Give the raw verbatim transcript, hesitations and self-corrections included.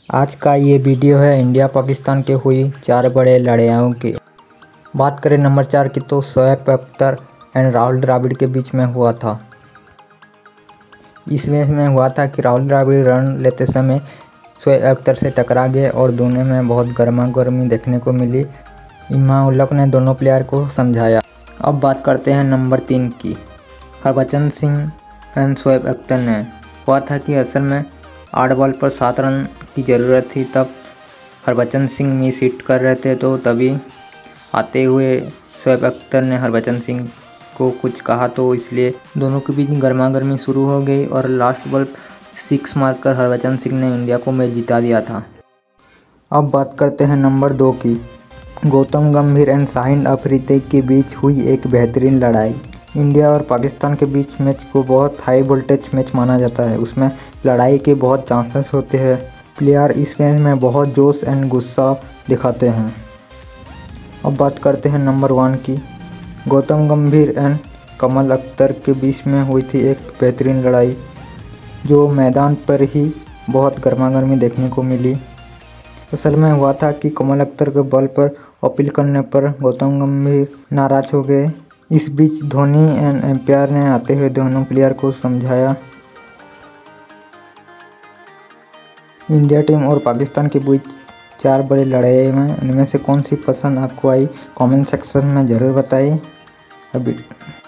आज का ये वीडियो है इंडिया पाकिस्तान के हुई चार बड़े लड़ाइयों की। बात करें नंबर चार की तो शोएब अख्तर एंड राहुल द्रविड़ के बीच में हुआ था। इस मैच में हुआ था कि राहुल द्रविड़ रन लेते समय शोएब अख्तर से टकरा गए और दोनों में बहुत गर्मा गर्मी देखने को मिली। इमाम उल हक ने दोनों प्लेयर को समझाया। अब बात करते हैं नंबर तीन की। हरभजन सिंह एंड शोएब अख्तर ने हुआ था कि असल में आठ बॉल पर सात रन की ज़रूरत थी, तब हरभजन सिंह मिस हिट कर रहे थे, तो तभी आते हुए शोएब अख्तर ने हरभजन सिंह को कुछ कहा, तो इसलिए दोनों के बीच गर्मा गर्मी शुरू हो गई और लास्ट बॉल सिक्स मारकर हरभजन सिंह ने इंडिया को मैच जिता दिया था। अब बात करते हैं नंबर दो की। गौतम गंभीर एंड शाहीन अफरीदी के बीच हुई एक बेहतरीन लड़ाई। इंडिया और पाकिस्तान के बीच मैच को बहुत हाई वोल्टेज मैच माना जाता है। उसमें लड़ाई के बहुत चांसेस होते हैं। प्लेयर इस मैच में बहुत जोश एंड गुस्सा दिखाते हैं। अब बात करते हैं नंबर वन की। गौतम गंभीर एंड कमल अख्तर के बीच में हुई थी एक बेहतरीन लड़ाई, जो मैदान पर ही बहुत गर्मा गर्मी देखने को मिली। असल में हुआ था कि कमल अख्तर के बॉल पर अपील करने पर गौतम गंभीर नाराज हो गए। इस बीच धोनी एंड एम्पायर ने आते हुए दोनों प्लेयर को समझाया। इंडिया टीम और पाकिस्तान के बीच चार बड़ी लड़ाई में उनमें से कौन सी पसंद आपको आई, कमेंट सेक्शन में ज़रूर बताइए। अभी